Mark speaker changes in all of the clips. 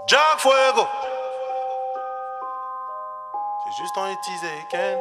Speaker 1: Jack Fuego. J'ai juste envie de teaser Ken.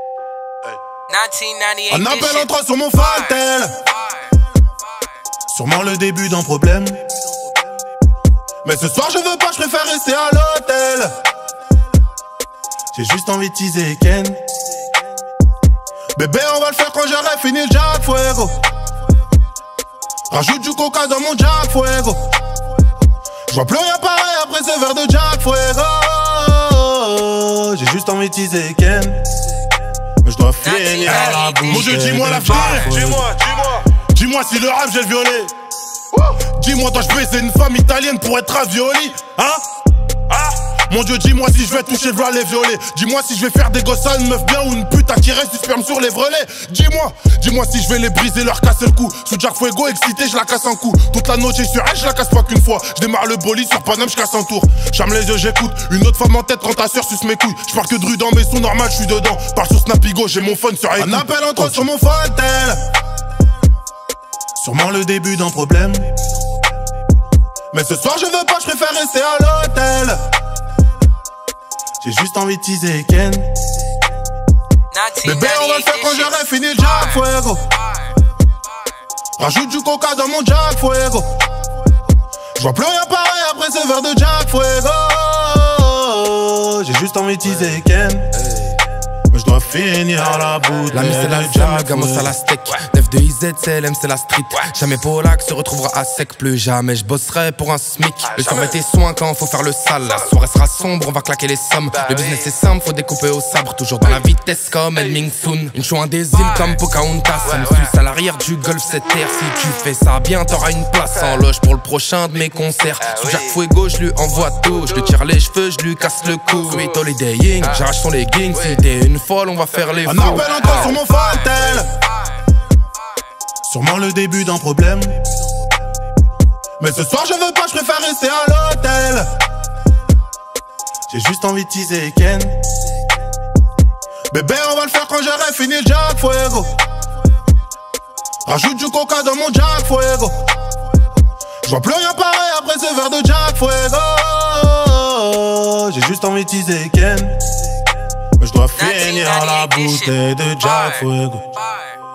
Speaker 1: Hey.
Speaker 2: 1998.
Speaker 1: Un appel entrant sur mon Faltel. Sûrement le début d'un problème. Mais ce soir je veux pas, je préfère rester à l'hôtel. J'ai juste envie de teaser Ken. Bébé, on va le faire quand j'aurai fini le Jack Fuego. Rajoute du coca dans mon Jack Fuego. J'vois plus rien pareil après ce verre de Jack Fuego. J'ai juste envie de teaser Ken. Mais j'dois finir à la bouche.
Speaker 3: Mon Dieu, dis-moi la vérité. Dis-moi si le rap j'ai le violet. Dis-moi, toi je baiser une femme italienne pour être ravioli. Hein? Mon Dieu, dis-moi si je vais toucher le les violets. Dis-moi si je vais faire des gosses à une meuf bien ou une pute à qui reste du sperme sur les vrelets. Dis-moi si je vais les briser, leur casser le cou. Sous Jack Fuego, excité, je la casse un coup. Toute la noche j'ai sur elle, je la casse pas qu'une fois. Je démarre le bolide sur Paname, je casse un tour. J'arme les yeux, j'écoute. Une autre femme en tête quand ta soeur suce mes couilles. Je parle que de rue dans mes sons, normal, je suis dedans. Parle sur Snapigo, j'ai mon phone sur écoute.
Speaker 1: Un appel entre sur mon Faltel. Sûrement le début d'un problème. Mais ce soir je veux pas, je préfère rester à l'hôtel. J'ai juste envie de teaser Ken. Bébé, on va le faire quand j'aurai fini le Jack Fuego. Rajoute du coca dans mon Jack Fuego. J'vois plus rien pareil après ce verre de Jack Fuego. J'ai juste envie de teaser Ken. Mais j'dois finir à la bouteille.
Speaker 4: La mise c'est la zone, le gamos à la steak. Nef de IZ, CLM c'est la street. Jamais Polak se retrouvera à sec. Plus jamais je bosserai pour un SMIC. Le soir met tes soins quand faut faire le sale. La soirée sera sombre, on va claquer les sommes. Le business est simple, faut découper au sabre. Toujours dans la vitesse comme El Ming Soon. Une chouin des îles comme Pocahontas. Une suce à l'arrière du Golf 7R. Si tu fais ça bien, t'auras une place en loge pour le prochain de mes concerts. Sous Jack Fuego, je lui envoie tout. Je lui tire les cheveux, je lui casse le cou. Sweet Holiday Ying, j'arrache son legging. Si t'es une folle, on va faire les fous.
Speaker 1: Un appel entrant sur mon Faltel. Sûrement le début d'un problème. Mais ce soir je veux pas, je préfère rester à l'hôtel. J'ai juste envie de teaser Ken. Bébé, on va le faire quand j'aurai fini le Jack Fuego. Rajoute du coca dans mon Jack Fuego. J'vois plus rien pareil après ce verre de Jack Fuego. J'ai juste envie de teaser Ken. Mais j'dois finir à la bouteille de Jack Fuego.